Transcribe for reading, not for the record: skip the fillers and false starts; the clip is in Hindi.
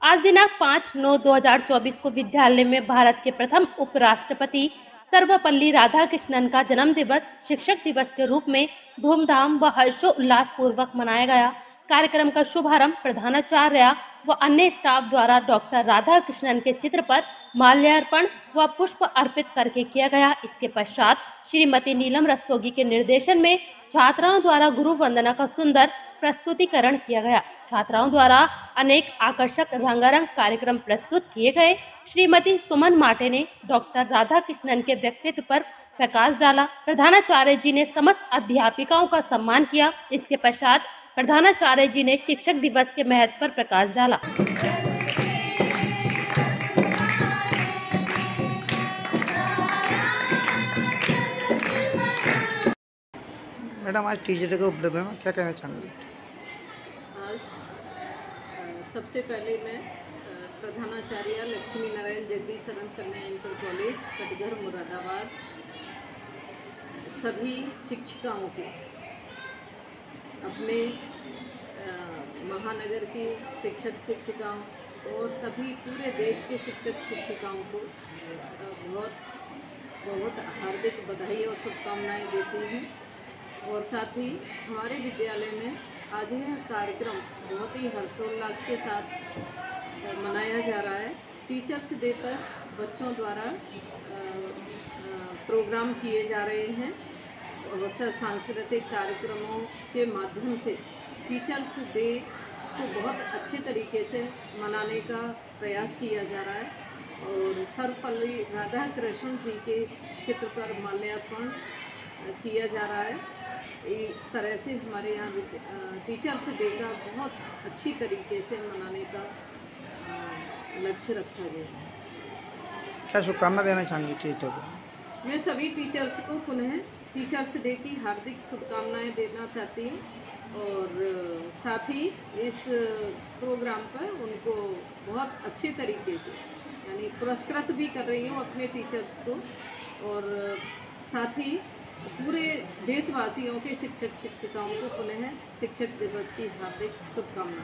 आज दिनांक 5/9/2024 को विद्यालय में भारत के प्रथम उपराष्ट्रपति सर्वपल्ली राधाकृष्णन का जन्म दिवस शिक्षक दिवस के रूप में धूमधाम व हर्षोल्लास पूर्वक मनाया गया। कार्यक्रम का शुभारंभ प्रधानाचार्य व अन्य स्टाफ द्वारा डॉक्टर राधाकृष्णन के चित्र पर माल्यार्पण व पुष्प अर्पित करके किया गया। इसके पश्चात श्रीमती नीलम रस्तोगी के निर्देशन में छात्राओं द्वारा गुरु वंदना का सुंदर प्रस्तुतिकरण किया गया। छात्राओं द्वारा अनेक आकर्षक रंगारंग कार्यक्रम प्रस्तुत किए गए। श्रीमती सुमन माटे ने डॉक्टर राधाकृष्णन के व्यक्तित्व पर प्रकाश डाला। प्रधानाचार्य जी ने समस्त अध्यापिकाओं का सम्मान किया। इसके पश्चात प्रधानाचार्य जी ने शिक्षक दिवस के महत्व पर प्रकाश डाला। मैडम, आज टीचर डे के उपलक्ष्य में क्या कहना चाहेंगे? आज सबसे पहले मैं प्रधानाचार्य लक्ष्मी नारायण जगदीश शरण कन्या इंटर कॉलेज कटघर मुरादाबाद सभी शिक्षिकाओं को, अपने महानगर की शिक्षक शिक्षिकाओं और सभी पूरे देश के शिक्षक शिक्षिकाओं को बहुत बहुत हार्दिक बधाई और शुभकामनाएं देती हूँ। और साथ ही हमारे विद्यालय में आज यह कार्यक्रम बहुत ही हर्षोल्लास के साथ मनाया जा रहा है। टीचर्स डे पर बच्चों द्वारा प्रोग्राम किए जा रहे हैं और सांस्कृतिक कार्यक्रमों के माध्यम से टीचर्स डे को बहुत अच्छे तरीके से मनाने का प्रयास किया जा रहा है। और सर्वपल्ली राधाकृष्णन जी के चित्र पर माल्यार्पण किया जा रहा है। इस तरह से हमारे यहाँ टीचर्स डे का बहुत अच्छी तरीके से मनाने का लक्ष्य रखा गया है। क्या शुभकामना देना चाहेंगे टीचर को? मैं सभी टीचर्स को पुनः टीचर्स डे की हार्दिक शुभकामनाएं देना चाहती हूँ और साथ ही इस प्रोग्राम पर उनको बहुत अच्छे तरीके से यानी पुरस्कृत भी कर रही हूँ अपने टीचर्स को। और साथ ही पूरे देशवासियों के शिक्षक शिक्षिकाओं को पुनः शिक्षक दिवस की हार्दिक शुभकामनाएं।